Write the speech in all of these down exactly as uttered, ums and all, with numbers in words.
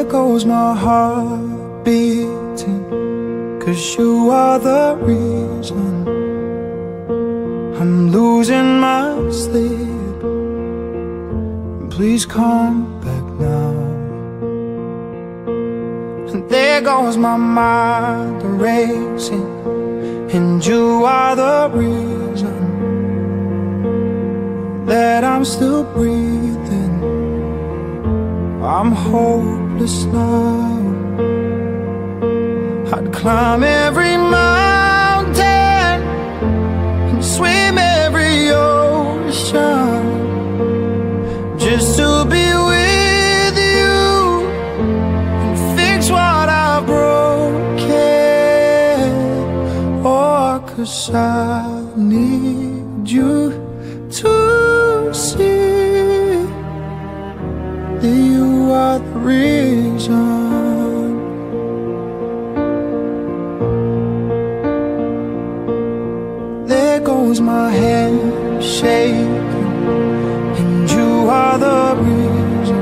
goes my heart beating, 'cause you are the reason I'm losing my sleep. Please come back now. And there goes my mind racing, and you are the reason that I'm still breathing. I'm hopeless now. I'd climb every mountain and swim every ocean just to be with you and fix what I've broken. Oh, 'cause I need you to see that you are the reason. There goes my hand shaking, and you are the reason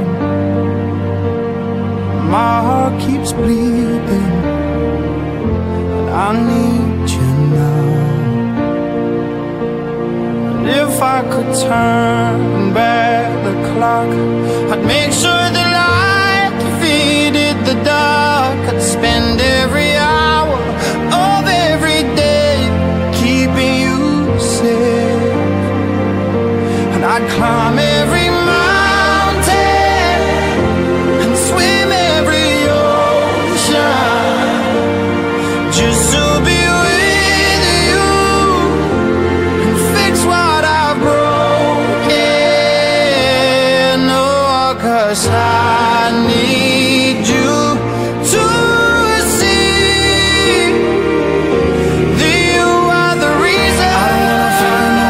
my heart keeps bleeding, and I need you now. And if I could turn back the clock, I'd make sure the light defeated the dark. I'd spend every hour of every day keeping you safe, and I'd climb every mountain and swim every ocean just to be with you and fix what I've broken. Oh, 'cause I need you to see that you are the reason. I don't wanna fight no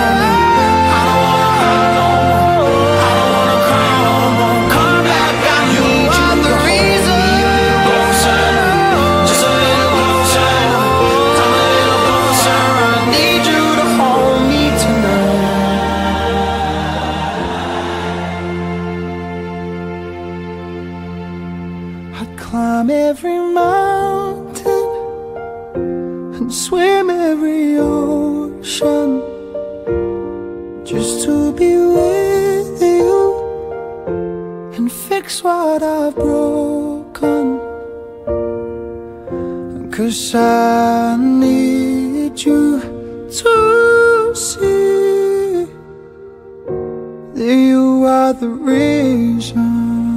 more. I don't wanna cry no more. Come back, I need you. You are the reason. Closer, just a little closer. Come a little closer. I need you to hold me tonight. I'd climb every mountain and swim every ocean just to be with you and fix what I've broken. 'Cause I need you to see that you are the reason.